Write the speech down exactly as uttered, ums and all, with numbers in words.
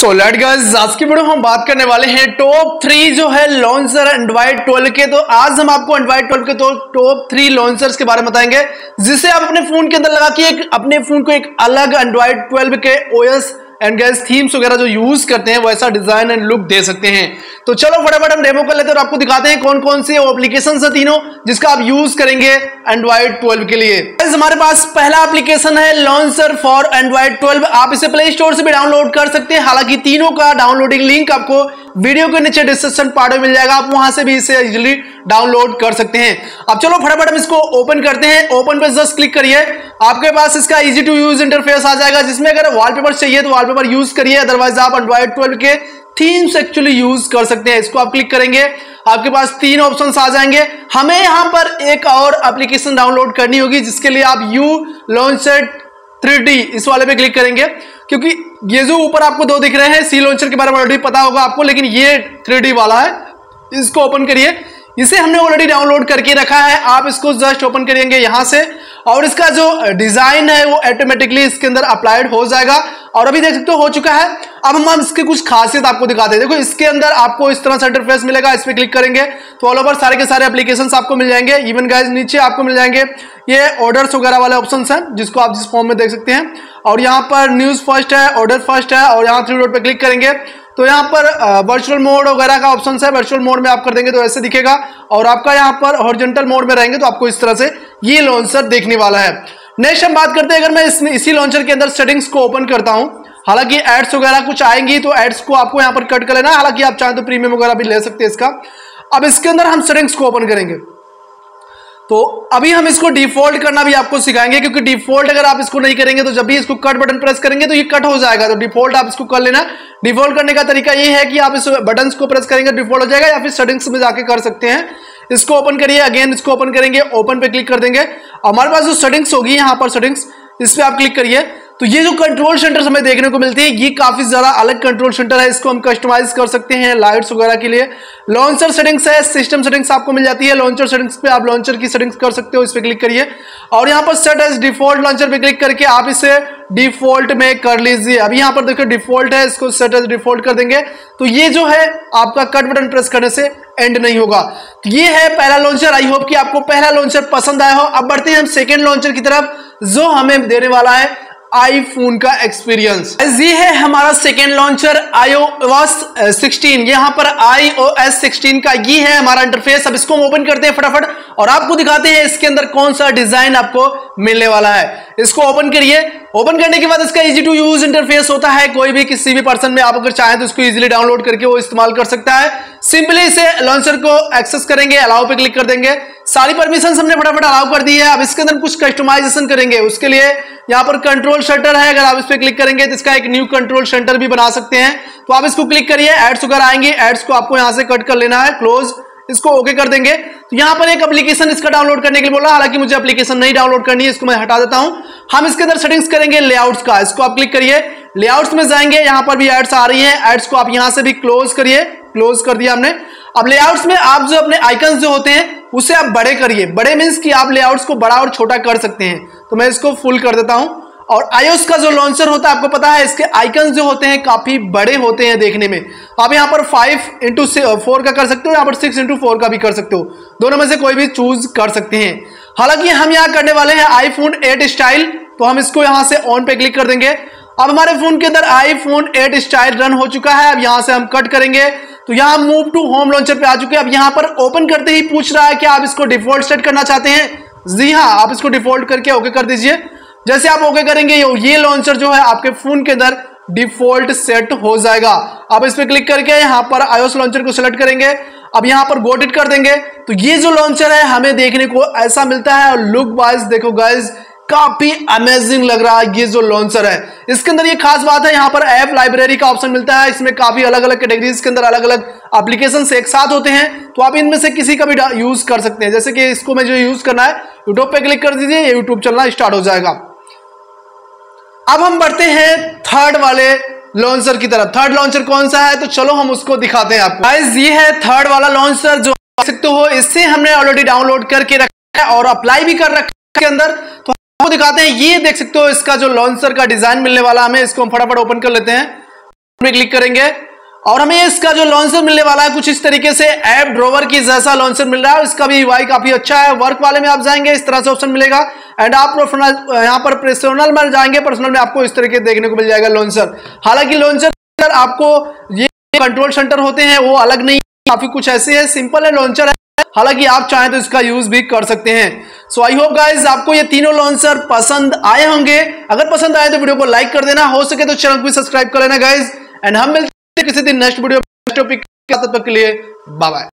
So let guys, आज की video हम बात करने वाले हैं टॉप थ्री जो है लॉन्चर एंड्रॉइड ट्वेल्व के। तो आज हम आपको एंड्रॉइड ट्वेल्व के तो टॉप थ्री लॉन्चर्स के बारे में बताएंगे, जिससे आप अपने फोन के अंदर लगा के एक अपने फोन को एक अलग एंड्रॉइड ट्वेल्व के ओएस एंड गैस थीम्स वगैरह जो यूज करते हैं वैसा डिजाइन एंड लुक दे सकते हैं। तो चलो फटाफट हम डेमो कर लेते हैं और आपको दिखाते हैं कौन कौन से एप्लीकेशन है तीनों जिसका आप यूज करेंगे एंड्रॉइड ट्वेल्व के लिए। हमारे पास पहला एप्लीकेशन है लॉन्चर फॉर एंड्रॉइड ट्वेल्व। आप इसे प्ले स्टोर से भी डाउनलोड कर सकते हैं। हालांकि तीनों का डाउनलोडिंग लिंक आपको वीडियो के नीचे डिस्क्रिप्शन पार्ट में मिल जाएगा, आप वहां से भी इसे इजीली डाउनलोड कर सकते हैं। अब चलो फटाफट हम इसको ओपन करते हैं। ओपन पे जस्ट क्लिक करिए, आपके पास इसका इजी टू यूज इंटरफेस आ जाएगा, जिसमें अगर वॉलपेपर चाहिए तो वॉलपेपर यूज करिए, अदरवाइज आप एंड्रॉइड ट्वेल्व के थीम्स एक्चुअली यूज कर सकते हैं। इसको आप क्लिक करेंगे, आपके पास तीन ऑप्शंस आ जाएंगे। हमें यहां पर एक और एप्लीकेशन डाउनलोड करनी होगी, जिसके लिए आप यू लॉन्चर थ्री डी इस वाले पे क्लिक करेंगे, क्योंकि ये जो ऊपर आपको दो दिख रहे हैं सी लॉन्चर के बारे में ऑलरेडी पता होगा आपको, लेकिन ये थ्री डी वाला है। इसको ओपन करिए, इसे हमने ऑलरेडी डाउनलोड करके रखा है। आप इसको जस्ट ओपन करेंगे यहां से और इसका जो डिजाइन है वो ऑटोमेटिकली इसके अंदर अप्लाइड हो जाएगा और अभी देख सकते हो हो चुका है। अब हम इसके कुछ खासियत आपको दिखाते हैं। देखो इसके अंदर आपको इस तरह से इंटरफेस मिलेगा, इस पे क्लिक करेंगे तो ऑल ओवर सारे के सारे एप्लीकेशंस आपको मिल जाएंगे। इवन गाइस नीचे आपको मिल जाएंगे ये ऑर्डर्स वगैरह वाले ऑप्शंस हैं, जिसको आप जिस फॉर्म में देख सकते हैं। और यहाँ पर न्यूज फर्स्ट है, ऑर्डर फर्स्ट है, और यहाँ थ्री डॉट पे क्लिक करेंगे तो यहाँ पर वर्चुअल मोड वगैरह का ऑप्शन है। वर्चुअल मोड में आप कर देंगे तो ऐसे दिखेगा, और आपका यहाँ पर हॉरिजॉन्टल मोड में रहेंगे तो आपको इस तरह से ये लॉन्चर देखने वाला है। नेक्स्ट हम बात करते हैं, अगर मैं इसमें इसी लॉन्चर के अंदर सेटिंग्स को ओपन करता हूं, हालांकि एड्स वगैरह कुछ आएंगी तो एड्स को आपको यहाँ पर कट कर लेना, हालांकि आप चाहें तो प्रीमियम वगैरह भी ले सकते हैं इसका। अब इसके अंदर हम सेटिंग्स को ओपन करेंगे तो अभी हम इसको डिफॉल्ट करना भी आपको सिखाएंगे, क्योंकि डिफॉल्ट अगर आप इसको नहीं करेंगे तो जब भी इसको कट बटन प्रेस करेंगे तो ये कट हो जाएगा। तो डिफॉल्ट आप इसको कर लेना। डिफॉल्ट करने का तरीका ये है कि आप इस बटन को प्रेस करेंगे डिफॉल्ट हो जाएगा, या फिर सेटिंग्स में जाके कर सकते हैं। इसको ओपन करिए, अगेन इसको ओपन करेंगे, ओपन पे क्लिक कर देंगे। हमारे पास जो सेटिंग्स होगी यहाँ पर सेटिंग्स, इस पे आप क्लिक करिए तो ये जो कंट्रोल सेंटर हमें देखने को मिलती है ये काफी ज्यादा अलग कंट्रोल सेंटर है। इसको हम कस्टमाइज कर सकते हैं लाइट्स वगैरह के लिए। लॉन्चर सेटिंग्स है, सिस्टम सेटिंग्स आपको मिल जाती है। लॉन्चर सेटिंग्स पे आप लॉन्चर की सेटिंग्स कर सकते हो, इस पे क्लिक करिए और यहाँ पर सेट एज डिफॉल्ट लॉन्चर पे क्लिक करके आप इसे डिफॉल्ट में कर लीजिए। अब यहाँ पर देखो डिफॉल्ट है, इसको सेट एज डिफॉल्ट कर देंगे तो ये जो है आपका कट बटन प्रेस करने से एंड नहीं होगा। तो ये है पहला लॉन्चर। आई होप कि आपको पहला लॉन्चर पसंद आया हो। अब बढ़ते हैं हम सेकेंड लॉन्चर की तरफ, जो हमें देने वाला है आईफोन का एक्सपीरियंस। ये है हमारा सेकेंड लॉन्चर iOS सिक्सटीन। यहाँ पर iOS सिक्सटीन का ये है हमारा इंटरफेस। अब इसको हम ओपन करते हैं फटाफट और आपको दिखाते हैं इसके अंदर कौन सा डिजाइन आपको मिलने वाला है। इसको ओपन करिए, ओपन करने के बाद इसका इजी टू यूज इंटरफेस होता है। कोई भी किसी भी पर्सन में आप अगर चाहें तो इसको इजीली डाउनलोड करके वो इस्तेमाल कर सकता है। सिंपली इसे लॉन्चर को एक्सेस करेंगे, अलाउ पे क्लिक कर देंगे। सारी परमिशन हमने फटाफट अलाउ कर दी है। अब इसके अंदर कुछ कस्टमाइजेशन करेंगे, उसके लिए यहाँ पर कंट्रोल सेंटर है, अगर आप इस पे क्लिक करेंगे तो इसका एक न्यू कंट्रोल सेंटर भी बना सकते हैं। तो आप इसको क्लिक करिए, एड्स वगैरह आएंगे, एड्स को आपको यहाँ से कट कर लेना है, क्लोज, इसको ओके कर देंगे। तो यहाँ पर एक एप्लीकेशन इसका डाउनलोड करने के लिए बोला, हालांकि मुझे एप्लीकेशन नहीं डाउनलोड करनी है, इसको मैं हटा देता हूं। हम इसके अंदर सेटिंग्स करेंगे लेआउट्स का, इसको आप क्लिक करिए, लेआउट्स में जाएंगे, यहाँ पर भी एड्स आ रही है, एड्स को आप यहाँ से भी क्लोज करिए, क्लोज कर दिया हमने। अब लेआउट्स में आप जो अपने आइकन्स जो होते हैं उसे आप बड़े करिए। बड़े मीन्स कि आप लेआउट्स को बड़ा और छोटा कर सकते हैं, तो मैं इसको फुल कर देता हूं। और iOS का जो लॉन्चर होता है आपको पता है इसके आइकन्स जो होते हैं काफी बड़े होते हैं देखने में। आप यहाँ पर फाइव इंटू फोर का कर सकते हो, यहाँ पर सिक्स इंटू फोर का भी कर सकते हो, दोनों में से कोई भी चूज कर सकते हैं। हालांकि हम यहाँ करने वाले हैं आईफोन एट स्टाइल, तो हम इसको यहाँ से ऑन पे क्लिक कर देंगे। अब हमारे फोन के अंदर आईफोन एट स्टाइल रन हो चुका है। अब यहाँ से हम कट करेंगे तो यहाँ मूव टू होम लॉन्चर पे आ चुके हैं। अब यहाँ पर ओपन करते ही पूछ रहा है कि आप इसको डिफॉल्ट सेट करना चाहते हैं। जी हाँ, आप इसको डिफॉल्ट करके ओके कर दीजिए। जैसे आप ओके करेंगे ये लॉन्चर जो है आपके फोन के अंदर डिफॉल्ट सेट हो जाएगा। आप इस पे क्लिक करके यहाँ पर iOS लॉन्चर को सिलेक्ट करेंगे, अब यहाँ पर गोट इट कर देंगे तो ये जो लॉन्चर है हमें देखने को ऐसा मिलता है। और लुक वाइज देखो गाइज, काफी अमेजिंग लग रहा है ये जो लॉन्चर है। इसके अंदर ये खास बात है, यहाँ पर ऐप लाइब्रेरी का ऑप्शन मिलता है। इसमें काफी अलग अलग कैटेगरीज के अंदर अलग अलग एप्लीकेशंस एक साथ होते हैं, तो आप इनमें से किसी का भी यूज कर सकते हैं। जैसे कि इसको मैं जो यूज करना है, यूट्यूब पे क्लिक कर दीजिए, यूट्यूब चलना स्टार्ट हो जाएगा। अब हम बढ़ते हैं थर्ड वाले लॉन्चर की तरफ। थर्ड लॉन्चर कौन सा है तो चलो हम उसको दिखाते हैं आपको। गाइस ये है थर्ड वाला लॉन्चर, जो देख सकते हो इससे हमने ऑलरेडी डाउनलोड करके रखा है और अप्लाई भी कर रखा है के अंदर। तो आपको दिखाते हैं, ये देख सकते हो इसका जो लॉन्चर का डिजाइन मिलने वाला हमें, इसको हम फटाफट ओपन कर लेते हैं। में क्लिक करेंगे और हमें इसका जो लॉन्चर मिलने वाला है कुछ इस तरीके से ऐप ड्रॉवर की जैसा लॉन्चर मिल रहा है। इसका भी यूआई काफी अच्छा है। वर्क वाले में आप जाएंगे इस तरह से ऑप्शन मिलेगा एंड आप यहाँ पर पर्सनल में जाएंगे, पर्सनल में आपको इस तरीके देखने को मिल जाएगा लॉन्चर। हालांकि लॉन्चर आपको ये कंट्रोल सेंटर होते हैं वो अलग नहीं, काफी कुछ ऐसे है, सिंपल है लॉन्चर है। हालांकि आप चाहें तो इसका यूज भी कर सकते हैं। सो आई होप गाइज आपको ये तीनों लॉन्चर पसंद आए होंगे। अगर पसंद आए तो वीडियो को लाइक कर देना, हो सके तो चैनल को सब्सक्राइब कर लेना गाइज। एंड हम मिलते हैं किसी दिन नेक्स्ट वीडियो टॉपिक के लिए। Bye bye.